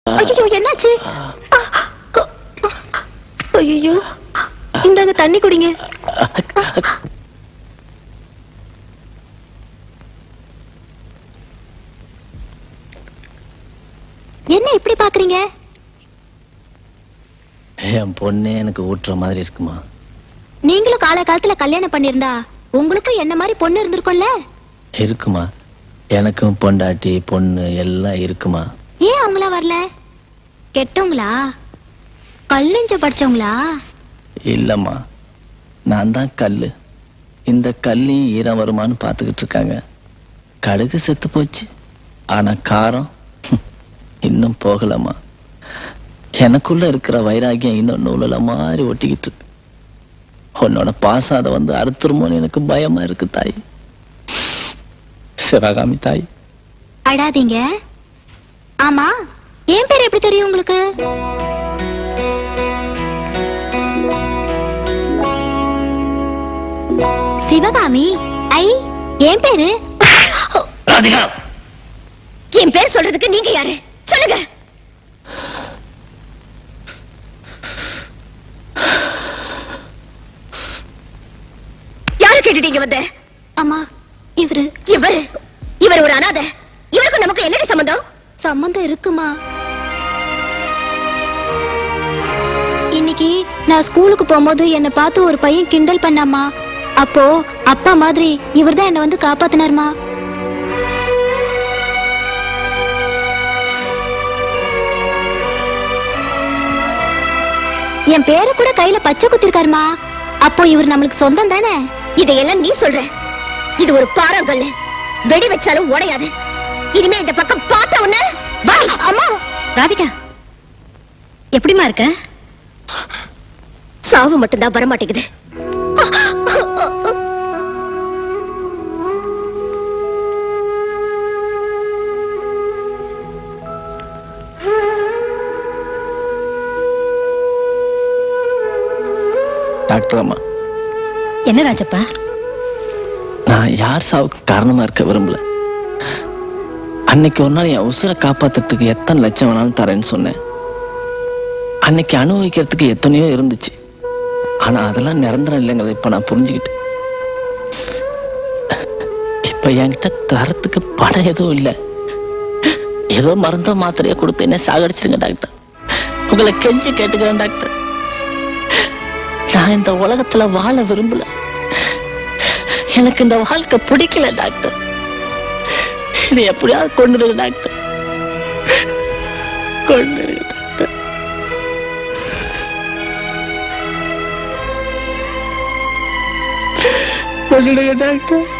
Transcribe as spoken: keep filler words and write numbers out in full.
ஐயோ என்னாச்சு? ஐயோ இந்தாங்க தண்ணி குடிங்க. என்ன இப்படி பாக்குறீங்க? என் பொண்ணே எனக்கு ஊட்டுற மாதிரி இருக்குமா? நீங்களும் கால காலத்துல கல்யாணம் பண்ணிருந்தா உங்களுக்கு என்ன மாதிரி பொண்ணு இருந்திருக்கும்ல? இருக்குமா, எனக்கும் பொண்டாட்டி பொண்ணு எல்லாம் இருக்குமா. ஏன் அவங்களா வரல? கெட்டவங்களா? கல்லுஞ்ச படிச்சவங்களா? இல்லம்மா, நான் தான் கல்லு. இந்த கல்லையும் ஈரம் வருமானு பாத்துக்கிட்டு இருக்காங்க. கடுகு செத்து போச்சு, ஆனா காரம் இன்னும் போகலம்மா. எனக்குள்ள இருக்கிற வைராகியம் இன்னும் நூலல மாதிரி ஒட்டிக்கிட்டு இருக்கு. உன்னோட பாசம் அதை வந்து அறுத்துருமோன்னு எனக்கு பயமா இருக்கு தாய். சிவகாமி தாய். அடாதீங்க. ஆமா, என் பேர் எப்படி தெரியும் உங்களுக்கு? சிவகாமி. ஐ, என் பேரு ராதிகா. என் பேர் சொல்றதுக்கு நீங்க யாரு சொல்லுங்க. யாரு கேட்டுட்டீங்க வந்து? அம்மா, இவரு இவரு இவர் ஒரு அனாதை. இவருக்கு நமக்கு என்னடி சம்பந்தம்? சம்பந்தம் இருக்குமா? இன்னைக்கு நான் ஸ்கூலுக்கு போகும்போது என்ன பார்த்து ஒரு பையன் கிண்டல் பண்ணாமா. அப்போ அப்பா மாதிரி இவர்தான் என்ன வந்து காப்பாத்தினாருமா. என் பேரு கூட கையில பச்சை குத்திருக்காருமா. அப்போ இவர் நம்மளுக்கு சொந்தம் தானே? இதையெல்லாம் நீ சொல்ற. இது ஒரு பாறாங்கல், வெடி வச்சாலும் உடையாது. இனிமே இந்த பக்கம் பார்த்த உடனே அம்மா. ராதிகா, எப்படிமா இருக்க? சாவு மட்டும்தான் வரமாட்டேங்குது. டாக்டர் அம்மா. என்ன ராஜப்பா? நான் யார் சாவுக்கு காரணமா இருக்க விரும்பல. அன்னைக்கு ஒரு நாள் என் உசுரை காப்பாத்துறதுக்கு எத்தனை லட்சம் வேணாலும் தரேன்னு சொன்னேன். அன்னைக்கு அனுபவிக்கிறதுக்கு எத்தனையோ இருந்துச்சு. ஆனா அதெல்லாம் நிரந்தரம் இல்லைங்கிறத இப்ப நான் புரிஞ்சுக்கிட்டேன். இப்ப என்கிட்ட தரத்துக்கு பணம் எதுவும் இல்லை. ஏதோ மருந்தோ மாத்திரையோ கொடுத்து என்ன சாகடிச்சிருங்க டாக்டர். உங்களை கெஞ்சி கேட்டுக்கிறேன் டாக்டர். நான் இந்த உலகத்துல வாழ விரும்பல. எனக்கு இந்த வாழ்க்கை பிடிக்கல டாக்டர். இது எப்படியாவது கொண்டுடுங்க டாக்டர். கொண்டுடுங்க டாக்டர். கொண்டுடுங்க டாக்டர்.